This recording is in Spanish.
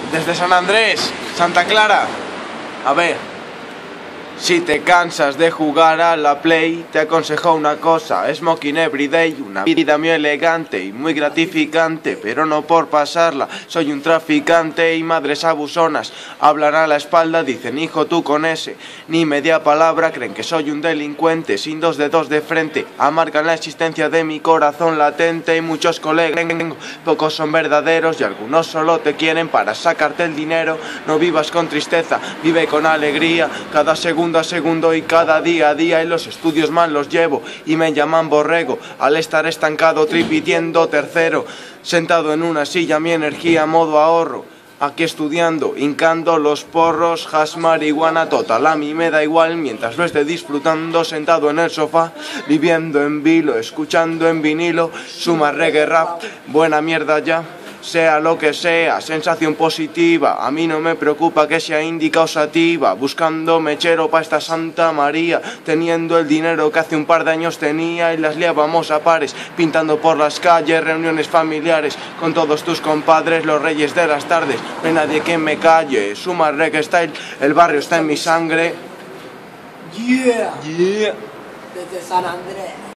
Desde San Andrés, Santa Clara. A ver, si te cansas de jugar a la Play, te aconsejo una cosa: smoking everyday, una vida muy elegante y muy gratificante, pero no por pasarla. Soy un traficante y madres abusonas hablan a la espalda, dicen hijo tú con ese, ni media palabra, creen que soy un delincuente, sin dos dedos de frente, amargan la existencia de mi corazón latente. Y muchos colegas, pocos son verdaderos y algunos solo te quieren para sacarte el dinero. No vivas con tristeza, vive con alegría, cada segundo a segundo y cada día a día. Y los estudios mal los llevo y me llaman borrego al estar estancado tripitiendo tercero, sentado en una silla, mi energía modo ahorro, aquí estudiando, hincando los porros, hash, marihuana, total, a mí me da igual mientras lo esté disfrutando sentado en el sofá, viviendo en vilo, escuchando en vinilo, suma reggae rap, buena mierda ya. Sea lo que sea, sensación positiva, a mí no me preocupa que sea índica o sativa, buscando mechero pa' esta Santa María, teniendo el dinero que hace un par de años tenía y las liábamos a pares, pintando por las calles, reuniones familiares, con todos tus compadres, los reyes de las tardes, no hay nadie que me calle, suma reggae style, el barrio está en mi sangre. Yeah, Yeah. desde San Andrés.